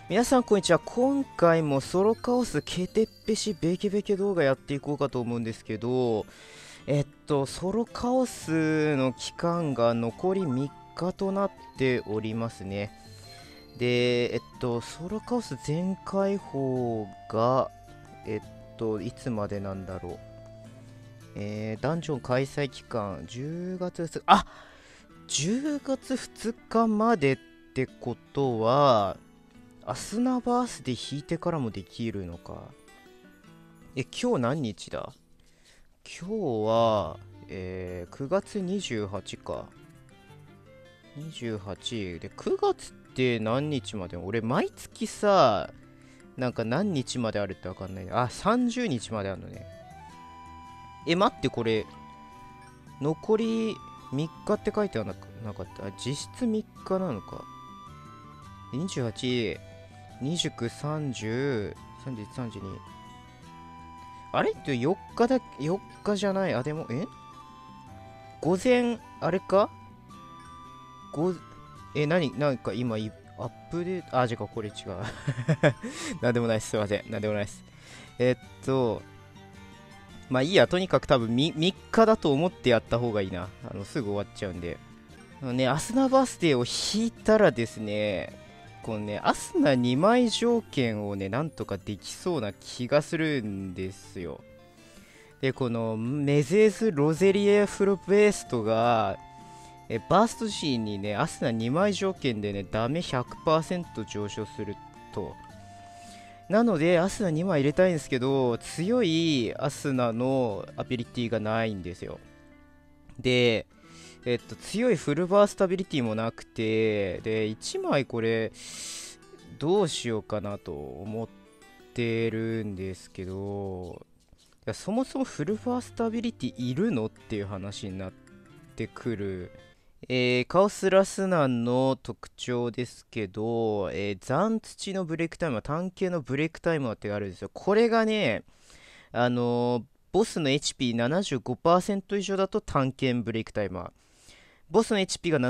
皆さんこんにちは。今回もソロカオスケテッペシベケベケ動画やっていこうかと思うんですけど、ソロカオスの期間が残り3日となっておりますね。で、ソロカオス全開放が、いつまでなんだろう。ダンジョン開催期間、10月2日、10月2日までってことは、アスナバースで引いてからもできるのか。今日何日だ？今日は、9月28か。28で、9月って何日まで？俺、毎月さ、なんか何日まであるってわかんない。30日まであるのね。待って、これ、残り3日って書いてはなかった。実質3日なのか。28、29、30、31、32。あれって4日4日じゃない。でも、午前、あれかご、なんか今、アップデート、違う、これ違う。なんでもないです。すいません。なんでもないです。えっと、まあいいや、とにかく多分3日だと思ってやった方がいいな。すぐ終わっちゃうんで。アスナバースデーを引いたらですね、このね、アスナ2枚条件をね、なんとかできそうな気がするんですよ。で、このメゼーズ・ロゼリエ・フロベーストが、バースト時にね、アスナ2枚条件でね、ダメ100%上昇すると。なので、アスナ2枚入れたいんですけど、強いアスナのアビリティがないんですよ。で、強いフルバーストアビリティもなくて、で、1枚これ、どうしようかなと思ってるんですけど、いやそもそもフルバーストアビリティいるのっていう話になってくる。カオスラスナンの特徴ですけど、残土のブレイクタイマー、単形のブレイクタイマーってあるんですよ。これがね、ボスの HP75% 以上だと単形ブレイクタイマー。ボスの HP が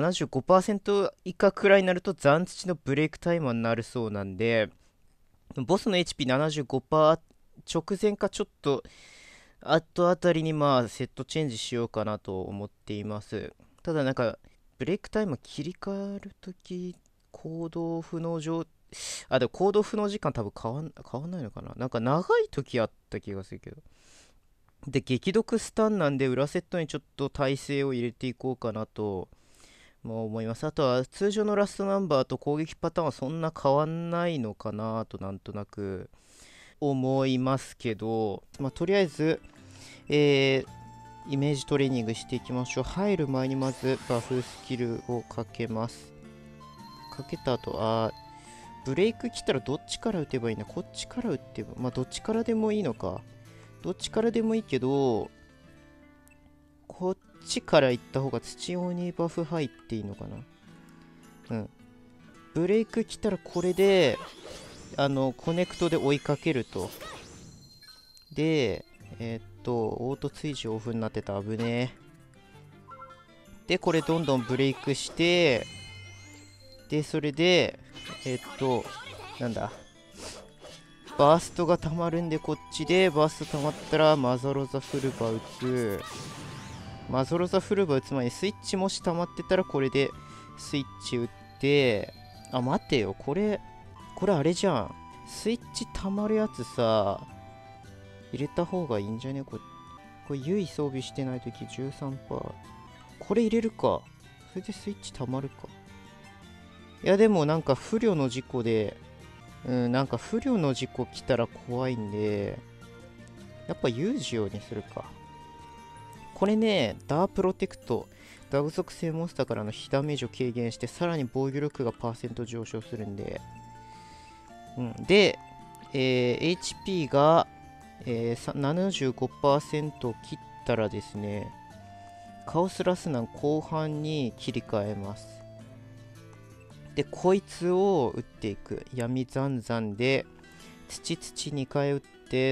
75%以下くらいになると残土のブレイクタイマーになるそうなんで、ボスの HP75% 直前かちょっと後あたりにセットチェンジしようかなと思っています。ただなんかブレイクタイム切り替わるとき行動不能状でも行動不能時間多分変わんないのかな。なんか長い時あった気がするけど。で、激毒スタンなんで裏セットにちょっと耐性を入れていこうかなと思います。あとは通常のラストナンバーと攻撃パターンはそんな変わんないのかなとなんとなく思いますけど、とりあえず、えーイメージトレーニングしていきましょう。入る前にまずバフスキルをかけます。かけた後、ブレイク来たらどっちから打てばいいの？こっちから打ってば、どっちからでもいいのか。どっちからでもいいけど、こっちから行った方が土鬼バフ入っていいのかな。うん。ブレイク来たらこれで、コネクトで追いかけると。で、オート追従オフになってた。危ねえ。で、これどんどんブレイクして、で、それで、なんだ、バーストが溜まるんで、こっちでバースト溜まったら、マザロザフルバ打つ。マザロザフルバ打つ前にスイッチもし溜まってたら、これでスイッチ打って、待てよ、これあれじゃん。スイッチ溜まるやつさ、入れた方がいいんじゃね？これ、優位装備してないとき 13%。これ入れるか。それでスイッチ溜まるか。いや、でもなんか不慮の事故で、なんか不慮の事故来たら怖いんで、やっぱ有事用にするか。これね、ダープロテクト、ダグ属性モンスターからの被ダメージを軽減して、さらに防御力がパーセント上昇するんで、で、HP が、75% を切ったらですね、カオスラスナン後半に切り替えます。で、こいつを打っていく。闇残々で、土2回打って、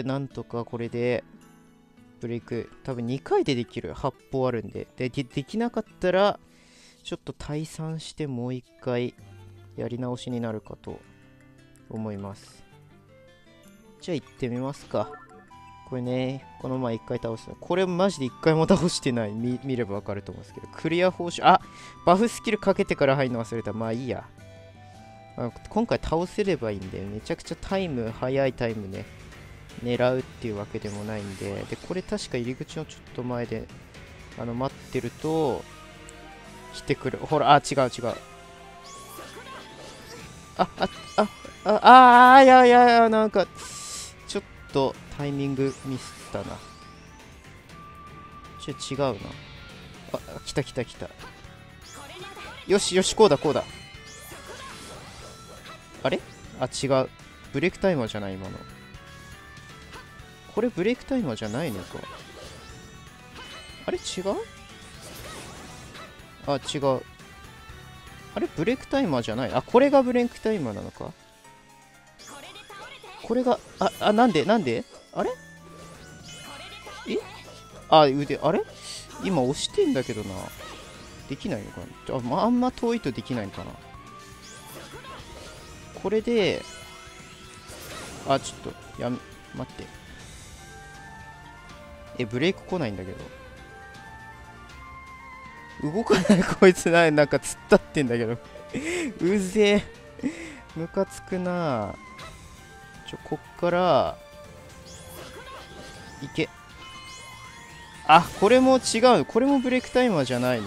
なんとかこれで、ブレイク、多分2回でできる。8歩あるんで。できなかったら、ちょっと退散してもう1回やり直しになるかと思います。じゃあ行ってみますか。これね、この前一回倒した。これマジで一回も倒してない。見ればわかると思うんですけど。クリア報酬、バフスキルかけてから入るの忘れた。まあいいや。今回倒せればいいんで、めちゃくちゃ早いタイムね、狙うっていうわけでもないんで、これ確か入り口のちょっと前で、待ってると、来てくる。ほら、違う。いや、なんか、ちょっとタイミングミスったな。違うな。来た。よし、こうだ。あれ違う。ブレイクタイマーじゃない、今の。これブレイクタイマーじゃないのか。あれ違う。違う。あれブレイクタイマーじゃない。これがブレイクタイマーなのか。これが、なんであれ腕、あれ今押してんだけどな。できないのかな。あんま遠いとできないのかな。これで、ちょっと、待って。ブレイク来ないんだけど。動かないこいつなんか突っ立ってんだけど。うぜえ。ムカつくな。こっから、いけ。これも違う。これもブレイクタイマーじゃないの。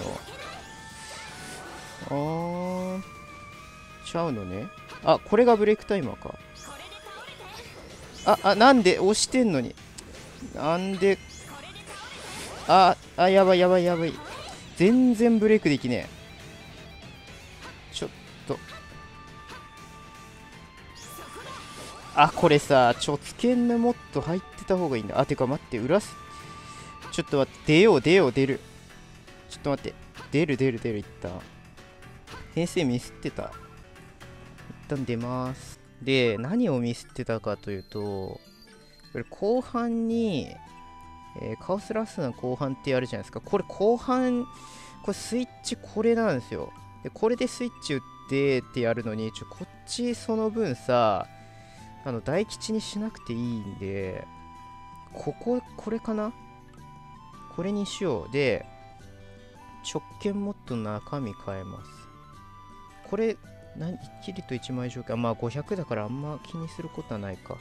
ちゃうのね。これがブレイクタイマーか。なんで押してんのに。なんで。やばい。全然ブレイクできねえ。ちょっと。これさ、つけんのもっと入ってた方がいいんだ。てか待って、ちょっと待って、出る。ちょっと待って、出る、いった。編成ミスってた。一旦出ます。で、何をミスってたかというと、これ後半に、カオスラストの後半ってあるじゃないですか。これ後半、これスイッチこれなんですよ。で、これでスイッチ打ってってやるのに、こっちその分さ、大吉にしなくていいんで、これかな。これにしよう。で、直径モッドの中身変えます。これ、一気りと1枚条件。500だからあんま気にすることはないか。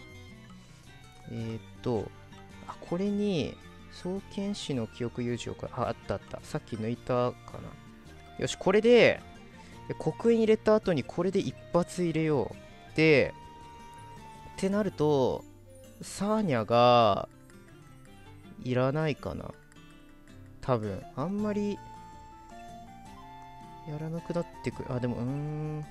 これに、双剣士の記憶友情か。あった。さっき抜いたかな。よし、これで、刻印入れた後にこれで一発入れよう。で、ってなると、サーニャが、いらないかな。多分。あんまり、やらなくなってくる。でも、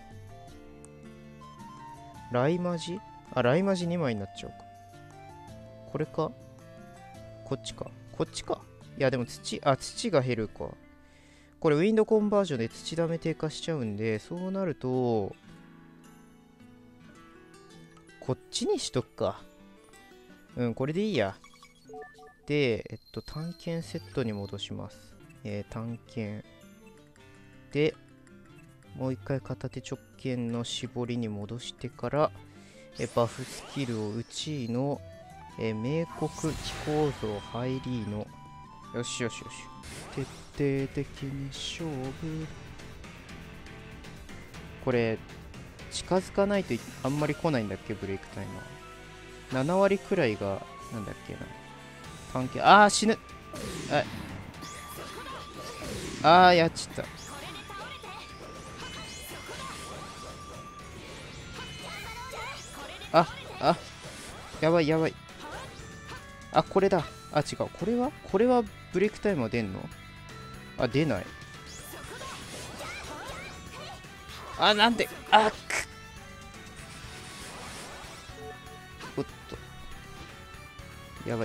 ライマジ2枚になっちゃうか。これかこっちか。いや、でも土が減るか。これウィンドコンバージョンで土ダメ低下しちゃうんで、そうなると、こっちにしとくか。これでいいや。で、探検セットに戻します。探検。で、もう一回片手直剣の絞りに戻してから、バフスキルを1位の、明国気構造ハイリーの、よし。徹底的に勝負。これ、近づかないとあんまり来ないんだっけ、ブレイクタイマー。7割くらいが、なんだっけな。関係、死ぬ。やっちゃった。やばい。これだ。違う。これはブレイクタイマー出んの？出ない。なんで、おっと。やばい。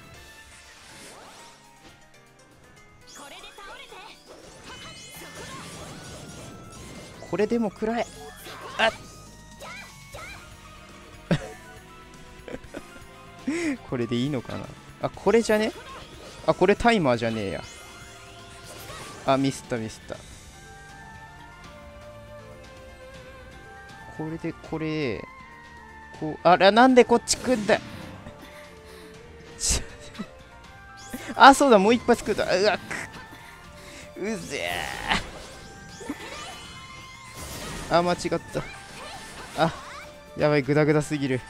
これでも暗い。これでいいのかな。これじゃね。これタイマーじゃねえや。ミスった。これで、 こう、あら、なんでこっち来んだ。あ、そうだ、もう一発来るだ。うわ、うぜー。あ、間違った。あ、やばい、グダグダすぎる。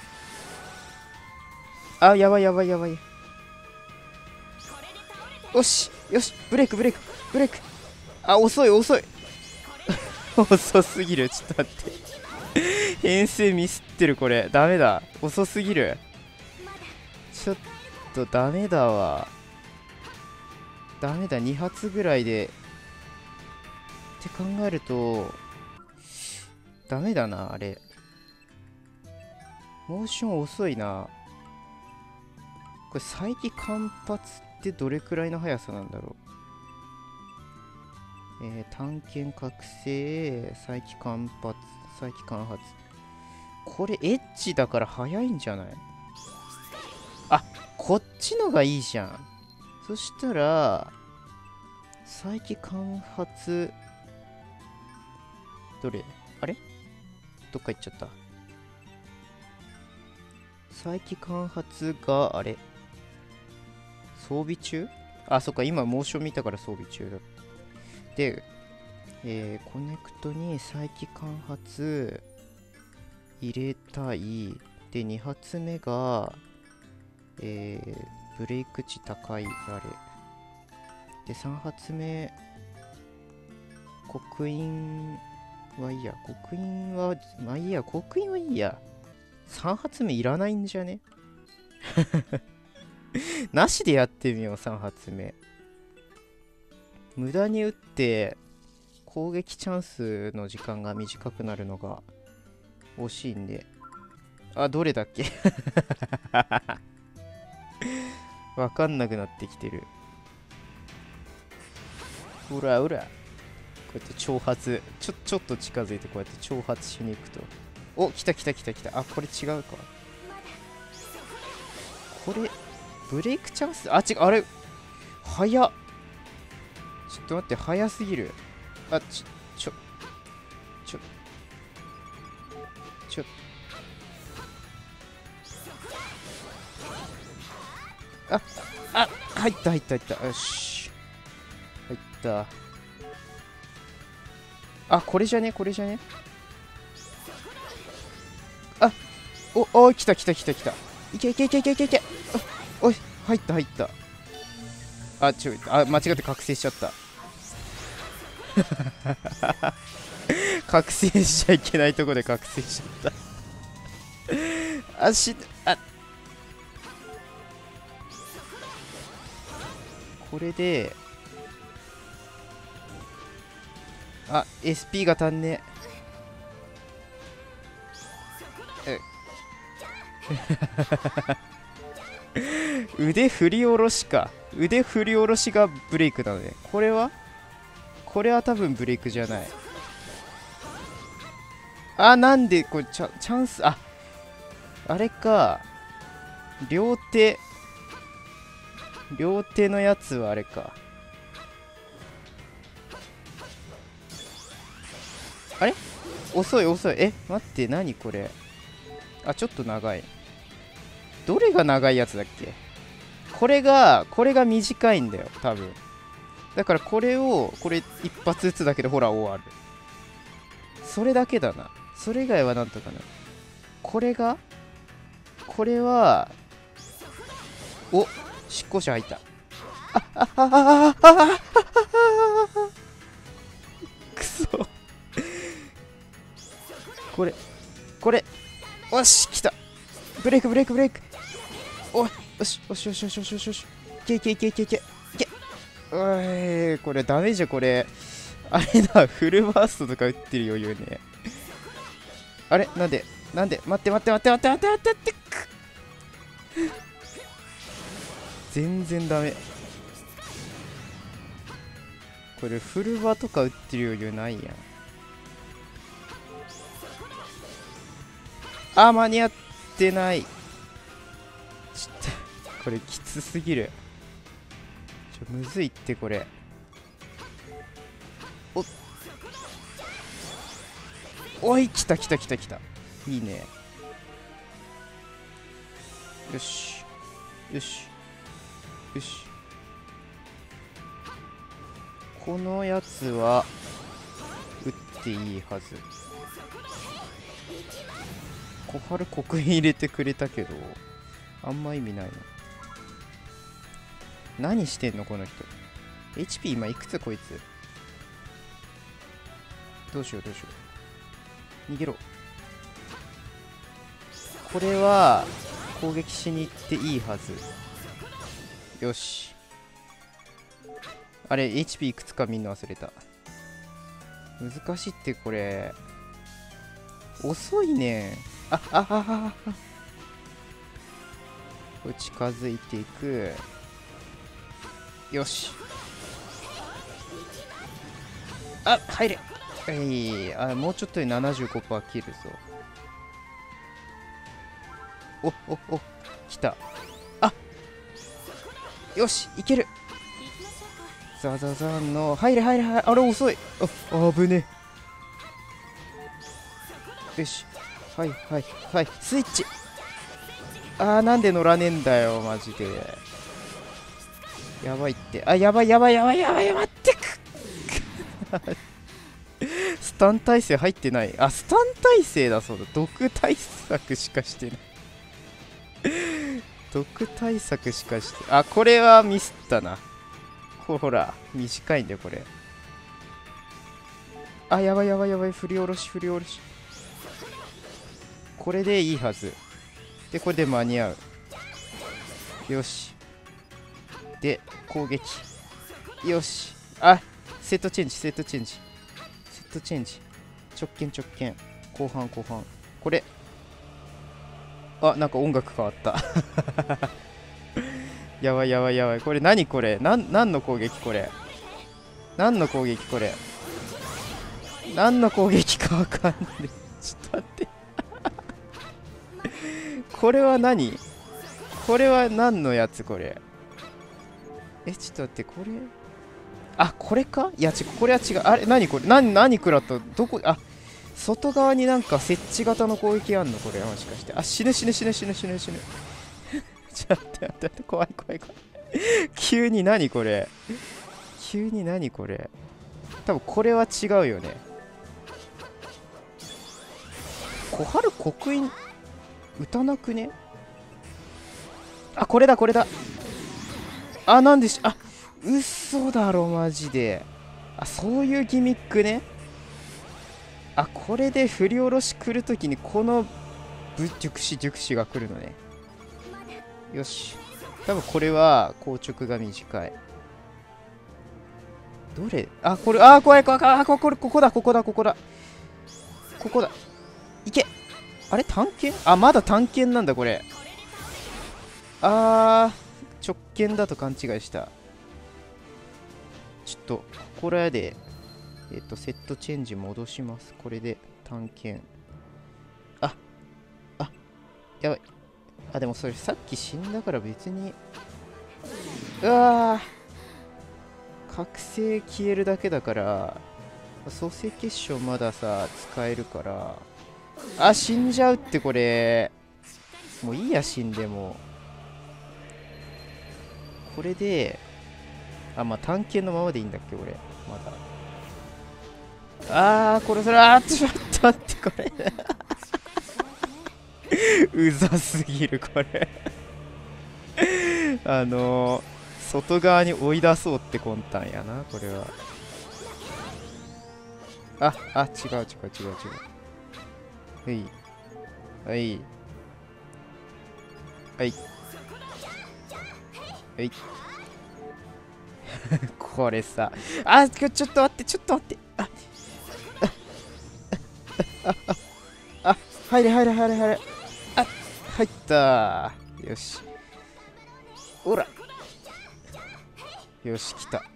あ、やばいやばいやばい。よしよし、ブレイクブレイクブレイク。あ、遅い遅い。遅すぎる。ちょっと待って。編成ミスってる、これ。ダメだ。遅すぎる。ちょっとダメだわ。ダメだ、2発ぐらいで。って考えると、ダメだな、あれ。モーション遅いな。これ、再起間髪ってどれくらいの速さなんだろう。探検覚醒、再起間髪、再起間髪。これ、エッジだから速いんじゃない？あ、こっちのがいいじゃん。そしたら、再起間髪、どれ？あれ？どっか行っちゃった。再起間髪が、あれ？装備中？あ、そっか、今モーション見たから装備中だ。で、コネクトに再起間髪入れたい。で、2発目が、ブレイク値高い、あれ。で、3発目、刻印はいいや。刻印は、まあいいや。刻印はいいや。3発目いらないんじゃね？なしでやってみよう、3発目。無駄に撃って、攻撃チャンスの時間が短くなるのが惜しいんで。あ、どれだっけ？わかんなくなってきてる。ほらほら。こうやって挑発。ちょっと近づいてこうやって挑発しに行くと。お、来た来た来た来た。あ、これ違うか。これ、ブレイクチャンス？あ、違う、あれ早っ。ちょっと待って、早すぎる。あ、あ、入った入った入った。よし。入った。あ、これじゃねこれじゃね。あ、お、来た来た来た来た。いけいけいけいけいけいけ。おい、入った入った。あ、間違って覚醒しちゃった。覚醒しちゃいけないとこで覚醒しちゃった。あ、これで、あ、SP が足んねえ。腕振り下ろしか。腕振り下ろしがブレイクなのね。これは多分ブレイクじゃない。あ、なんでこれチャンス、あれか。両手のやつはあれか。あれ遅い遅い。待って、何これ。あ、ちょっと長い。どれが長いやつだっけ？これが短いんだよ、多分。だからこれ一発撃つだけでほら終わる。それだけだな。それ以外はなんとかな。これは、お、執行者入った。くそ。これ、よし、来た。ブレイク。おい、よし。いけ。これダメじゃ、これ。あれだ、フルバーストとか打ってる余裕ね。あれなんで待って。全然ダメ。これフルバとか打ってる余裕ないやん。あ、間に合ってない。ちょっと、これきつすぎる。むずいって、これ。おい、来た。いいね。 よしよしよし。このやつは打っていいはず。小春刻印入れてくれたけどあんま意味ないな。何してんのこの人。 HP 今いくつこいつ。どうしようどうしよう。逃げろ。これは攻撃しに行っていいはず。よし。あれ HP いくつか見んの忘れた。難しいってこれ。遅いね。あああああ。これ近づいていく。よし。あ、入れ。あ、もうちょっとで 75% 切るぞ。お、来た。あ、よし、いける。ザザザンの、入れ。あれ遅い。あ、危ねえ。よし。はい、スイッチ。なんで乗らねえんだよ、マジで。やばいって。やばい待ってく。スタン耐性入ってない。スタン耐性だそうだ。毒対策しかしてない。毒対策しかして。これはミスったな。ほら、短いんだよ、これ。やばい。振り下ろし。これでいいはず。で、これで間に合う。よし。で、攻撃。よし。セットチェンジ。直剣。後半。これ。なんか音楽変わった。やばい。これ何これ。何の攻撃これ。何の攻撃かわかんない。ちょっと待って。これは何のやつこれ。ちょっと待って、これ。これか。いや、これは違う。あれ、何これ。何食らった。どこ。外側になんか設置型の攻撃あんのこれ。もしかして。死ぬ。ちょっと待って、怖い。急に何これ。多分これは違うよね。小春刻印打たなくね。これだ。なんで嘘だろマジで。そういうギミックね。これで振り下ろし来るときにこの熟視が来るのね。よし。多分これは硬直が短い。どれ。これ。怖い。ここだ。いけ。あれ探検。まだ探検なんだこれ。直剣だと勘違いした。ちょっとここらでセットチェンジ戻します。これで探検。やばい。でもそれさっき死んだから別に。覚醒消えるだけだから創世結晶まださ使えるから。死んじゃうってこれ。もういいや、死んでも。これでまあ探検のままでいいんだっけ俺。まだこれちょっと待ってこれ。うざすぎるこれ。外側に追い出そうって魂胆やなこれは。違う。はいこれさ。ちょっと待って。入れ。入ったー。よし。ほら。よし、来た。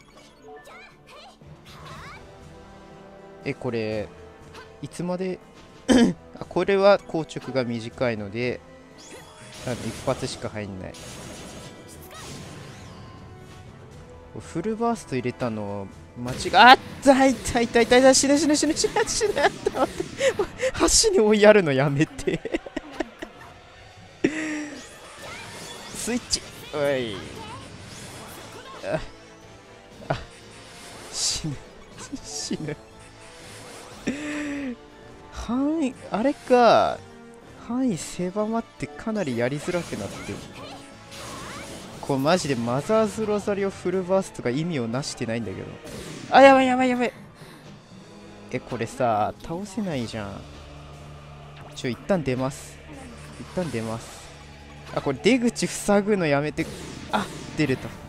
これ、いつまでこれは硬直が短いので、一発しか入んない。フルバースト入れたの間違い。死ぬ。橋に追いやるのやめて。 スイッチ。おい。死ぬ。死ぬ。範囲、あれか。範囲狭まってかなりやりづらくなってる。これマジでマザーズロザリオフルバースとか意味をなしてないんだけど。あ、やばいやばいやばい。これさ、倒せないじゃん。一旦出ます。一旦出ます。これ出口塞ぐのやめて。出れた。